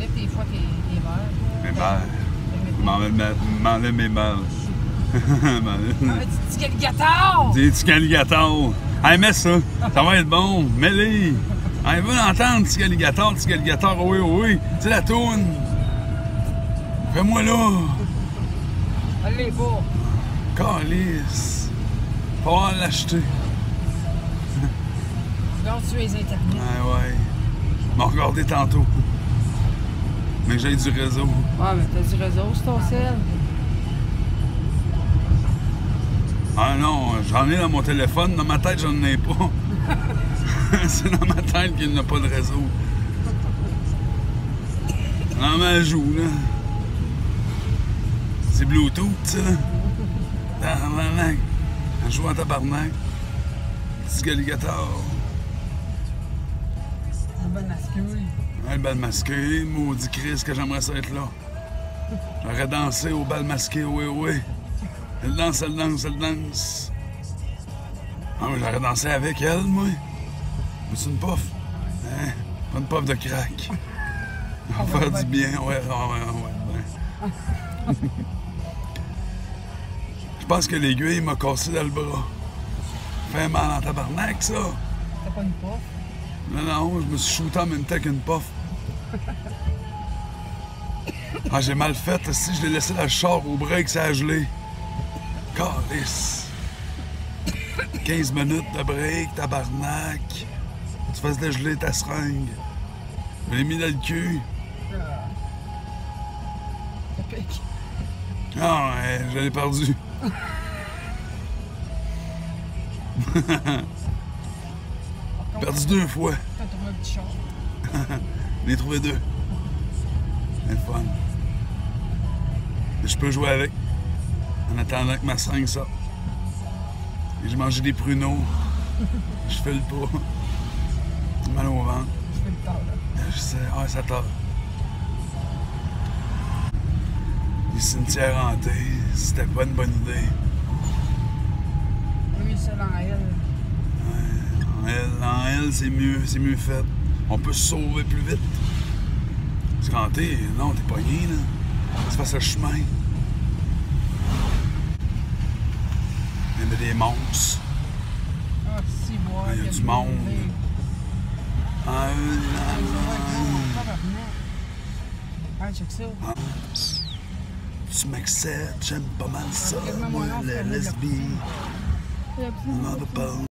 t'enlèves tes fois tes verres. Mes balles. M'enlève mes balles. Ah, des petits alligators! Des petits alligators. Hey, mets ça. Ça va être bon. Mets-les. Hey, va l'entendre, petit alligator, oui, oui. C'est la toune. Fais-moi là. Allez, pas. Calice. Faut pouvoir l'acheter. Regarde sur les internets. Ouais. M'en regarder tantôt. Mais j'ai du réseau. Ah, mais t'as du réseau sur ton sel. Ah non, j'en ai dans mon téléphone. Dans ma tête, j'en ai pas. C'est dans ma tête qu'il n'y a pas de réseau. Dans ma joue, là. C'est Bluetooth, ça. Tabarnak. Je joue en tabarnak. Petit alligator. Une bonne masquée. Ouais, le bal masqué. Maudit Christ que j'aimerais ça être là. J'aurais dansé au bal masqué, oui. Elle danse. Ah oui, j'aurais dansé avec elle, moi. C'est une puff. Hein? Pas une puff de crack. On va faire du bien, ouais. Je pense que l'aiguille m'a cassé dans le bras. Fait mal en tabarnak, ça. T'as pas une puff? Non, je me suis shooté en même temps qu'une puff. Ah, j'ai mal fait. Si je l'ai laissé dans le char au break, ça a gelé. Calice. 15 minutes de break, tabarnak. Tu fasses dégeler ta seringue. Je l'ai mis dans le cul. Ça pique. Ah ouais, je l'ai perdu. Perdu 2 fois. T'as trouvé un petit char. J'en ai trouvé 2. C'est fun. Je peux jouer avec. En attendant que ma seringue sorte. Et j'ai mangé des pruneaux. Je fais le pas. J'ai mal au ventre. Je fais le temps, là. Je sais, ouais, ça tord. Les cimetières hantés, c'était pas une bonne idée. Oui, ça dans elle. En elle, c'est mieux fait. On peut se sauver plus vite. Parce qu'en t'es pogné, là. Tu fasses le chemin. Il y a des monstres. Ah, si, moi. Il y a du monde. Ah, check ça. Tu m'acceptes, j'aime pas mal ça. Quasiment mon nom, Les c'est lesbiennes. le- On en a pas.